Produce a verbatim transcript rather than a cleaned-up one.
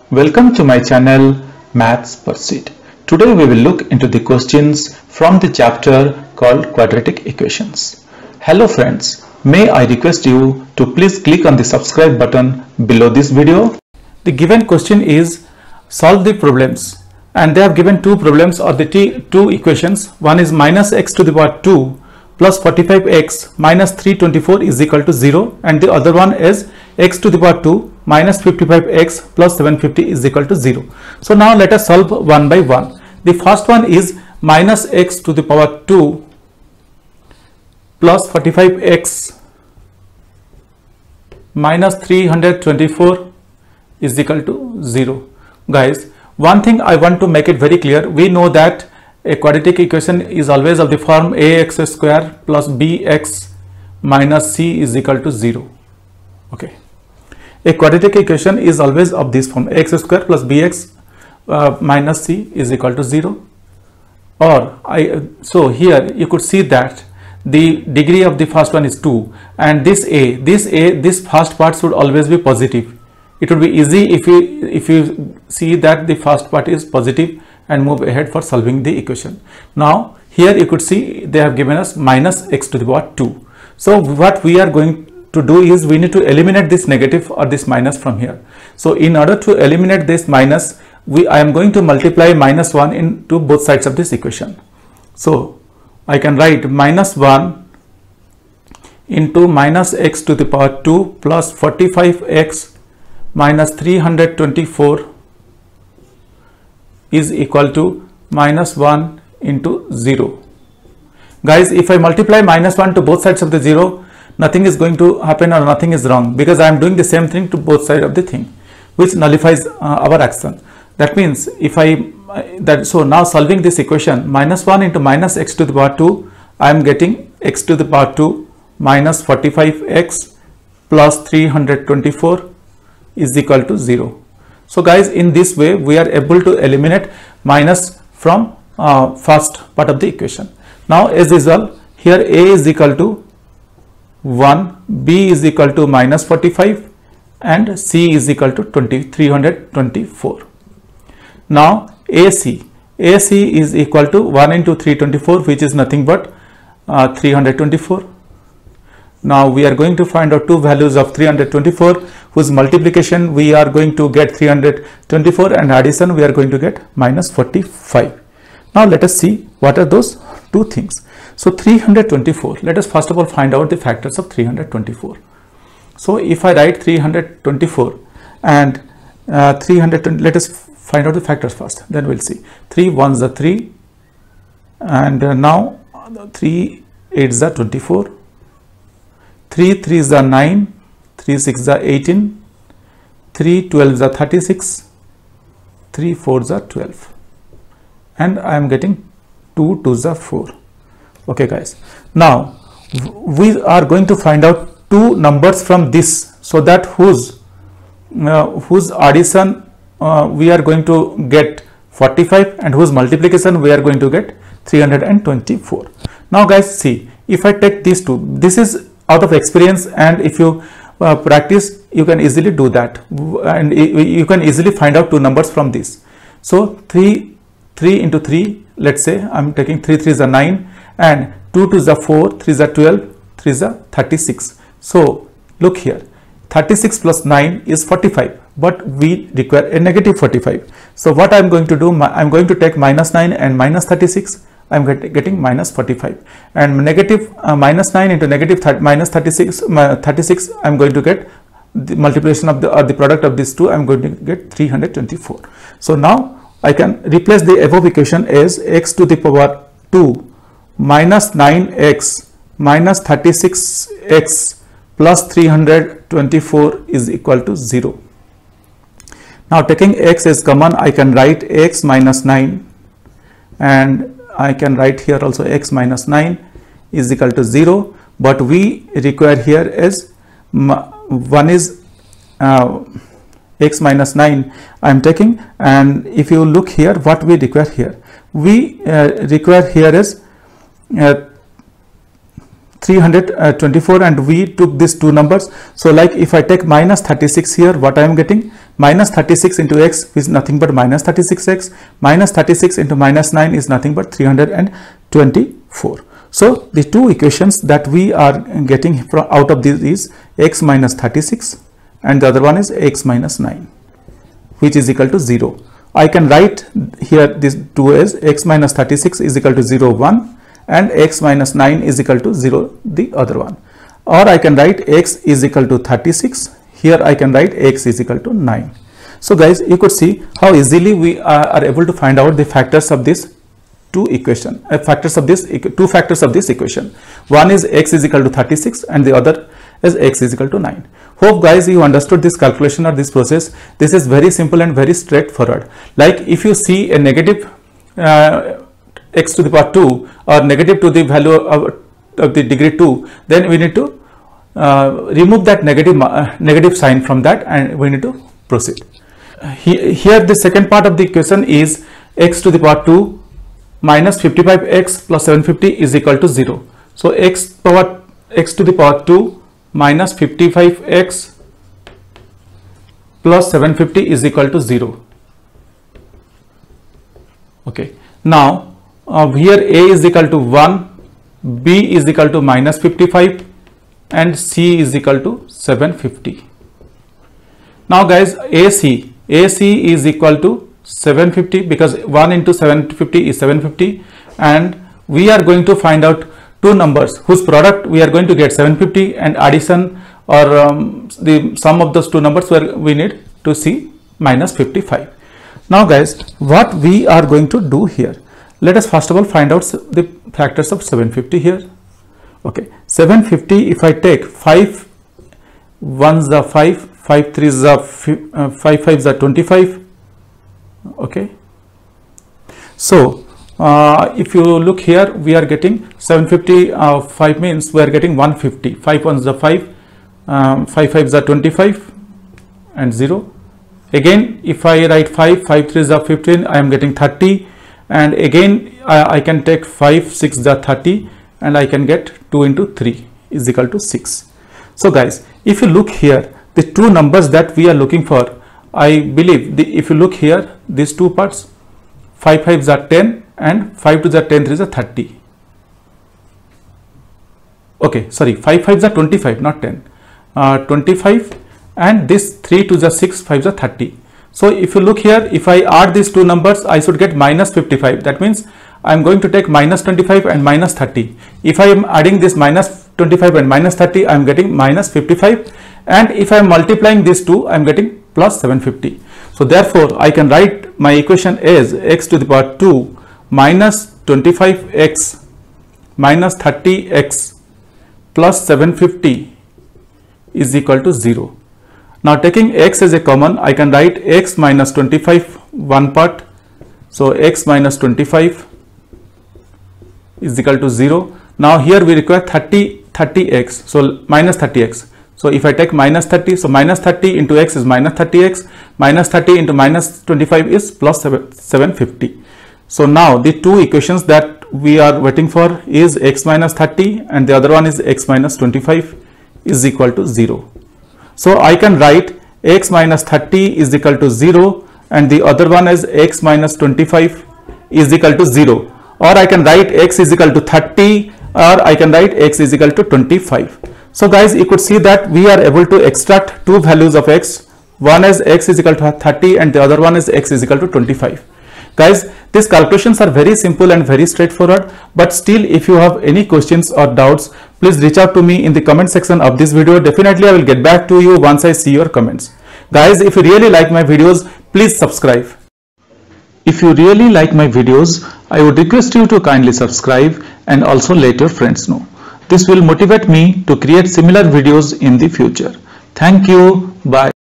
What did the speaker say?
Welcome to my channel Maths Pursuit. Today we will look into the questions from the chapter called Quadratic Equations. Hello friends, may I request you to please click on the subscribe button below this video. The given question is solve the problems, and they have given two problems or the two equations. One is minus x to the power two plus forty-five x minus three hundred twenty-four is equal to zero, and the other one is x to the power two minus fifty-five x plus seven hundred fifty is equal to zero. So now let us solve one by one. The first one is minus x to the power two plus forty-five x minus three hundred twenty-four is equal to zero. Guys, one thing I want to make it very clear. We know that a quadratic equation is always of the form ax square plus bx minus c is equal to zero. Okay. A quadratic equation is always of this form, x square plus bx uh, minus c is equal to zero. Or I so here you could see that the degree of the first one is two, and this a this a this first part should always be positive. It would be easy if you if you see that the first part is positive and move ahead for solving the equation. Now here you could see they have given us minus x to the power two. So what we are going to do is we need to eliminate this negative or this minus from here. So in order to eliminate this minus, we I am going to multiply minus one into both sides of this equation. So I can write minus one into minus x to the power two plus forty-five x minus three hundred twenty-four is equal to minus one into zero. Guys, if I multiply minus one to both sides of the zero, nothing is going to happen or nothing is wrong, because I am doing the same thing to both sides of the thing, which nullifies uh, our action. That means if I uh, that so now solving this equation, minus one into minus x to the power two, I am getting x to the power two minus forty-five x plus three hundred twenty-four is equal to zero. So guys, in this way we are able to eliminate minus from uh, first part of the equation. Now as usual, here a is equal to one, b is equal to minus forty-five, and c is equal to three hundred twenty-four. Now ac ac is equal to one into three hundred twenty-four, which is nothing but uh, three hundred twenty-four. Now we are going to find out two values of three hundred twenty-four, whose multiplication we are going to get three hundred twenty-four, and addition we are going to get minus forty-five. Now let us see what are those two things. So three hundred twenty-four, let us first of all find out the factors of three hundred twenty-four. So if I write three hundred twenty-four and uh, three hundred twenty, let us find out the factors first, then we'll see. three ones are three, and uh, now three eights are twenty-four, three threes are nine, three sixes are eighteen, three twelves are thirty-six, three fours are twelve, and I am getting two twos are four. Okay guys, now we are going to find out two numbers from this, so that whose uh, whose addition uh, we are going to get forty-five, and whose multiplication we are going to get three hundred twenty-four. Now guys, see, if I take these two, this is out of experience, and if you uh, practice, you can easily do that, and you can easily find out two numbers from this. So three three into three, let's say I am taking three threes are nine, and two twos are four, threes are twelve, threes are thirty-six. So look here, thirty-six plus nine is forty-five, but we require a negative forty-five. So what I am going to do, I am going to take minus nine and minus thirty-six. I am get, getting minus forty-five, and negative uh, minus nine into negative th minus thirty-six, thirty-six, I am going to get the multiplication of the or the product of these two, I am going to get three hundred twenty-four. So now I can replace the above equation as x to the power two minus nine x minus thirty-six x plus three hundred twenty-four is equal to zero. Now taking x as common, I can write x minus nine, and I can write here also x minus nine is equal to zero, but we require here is one is uh, x minus nine I am taking, and if you look here, what we require here, we uh, require here is uh, three hundred twenty-four, and we took these two numbers. So like if I take minus thirty-six here, what I am getting, Minus thirty-six into x is nothing but minus thirty-six x. Minus thirty-six into minus nine is nothing but three hundred twenty-four. So the two equations that we are getting from out of this is x minus thirty-six and the other one is x minus nine, which is equal to zero. I can write here this two as x minus thirty-six is equal to zero, one, and x minus nine is equal to zero, the other one. Or I can write x is equal to thirty-six. Here I can write x is equal to nine. So guys, you could see how easily we are, are able to find out the factors of this two equation, uh, factors of this two factors of this equation. One is x is equal to thirty-six and the other is x is equal to nine. Hope guys you understood this calculation or this process. This is very simple and very straightforward. Like if you see a negative uh, x to the power two or negative to the value of, of the degree two, then we need to uh, remove that negative uh, negative sign from that and we need to proceed. He, here the second part of the equation is x to the power two minus fifty-five x plus seven hundred fifty is equal to zero. So x power x to the power two minus fifty-five x plus seven hundred fifty is equal to zero. Okay. Now uh, here a is equal to one, b is equal to minus fifty-five and c is equal to seven hundred fifty. Now guys, ac ac is equal to seven hundred fifty because one into seven hundred fifty is seven hundred fifty, and we are going to find out two numbers whose product we are going to get seven hundred fifty, and addition or um, the sum of those two numbers where we need to see minus fifty-five. Now guys, what we are going to do here, let us first of all find out the factors of seven hundred fifty here. Okay, seven hundred fifty, if I take five ones are five, five threes are uh, five fives are twenty-five. Okay, so uh, if you look here, we are getting seven hundred fifty, uh, five means we are getting one hundred fifty, five ones are five, um, five fives are twenty-five and zero. Again, if I write five, five threes are fifteen, I am getting thirty, and again I, I can take five, six are thirty, and I can get two into three is equal to six. So guys, if you look here, the two numbers that we are looking for, I believe the, if you look here, these two parts, five fives are ten and five twos are ten, threes are thirty. Okay, sorry, five fives are twenty-five, not ten. Uh, twenty-five, and this three twos are six, fives are thirty. So if you look here, if I add these two numbers, I should get minus fifty-five. That means I am going to take minus twenty-five and minus thirty. If I am adding this minus twenty-five and minus thirty, I am getting minus fifty-five. And if I am multiplying these two, I am getting plus seven hundred fifty. So therefore I can write my equation as x to the power two minus twenty-five x minus thirty x plus seven hundred fifty is equal to zero. Now taking x as a common, I can write x minus twenty-five one part. So x minus twenty-five is equal to zero. Now here we require thirty, thirty x, so minus thirty x. So if I take minus thirty, so minus thirty into x is minus thirty x, minus thirty into minus twenty-five is plus seven hundred fifty. So now the two equations that we are waiting for is x minus thirty and the other one is x minus twenty-five is equal to zero. So I can write x minus thirty is equal to zero and the other one is x minus twenty-five is equal to zero, or I can write x is equal to thirty, or I can write x is equal to twenty-five. So guys, you could see that we are able to extract two values of x. One is x is equal to thirty and the other one is x is equal to twenty-five. Guys, these calculations are very simple and very straightforward, but still if you have any questions or doubts, please reach out to me in the comment section of this video. Definitely I will get back to you once I see your comments. Guys, if you really like my videos, please subscribe. If you really like my videos, I would request you to kindly subscribe and also let your friends know. This will motivate me to create similar videos in the future. Thank you. Bye.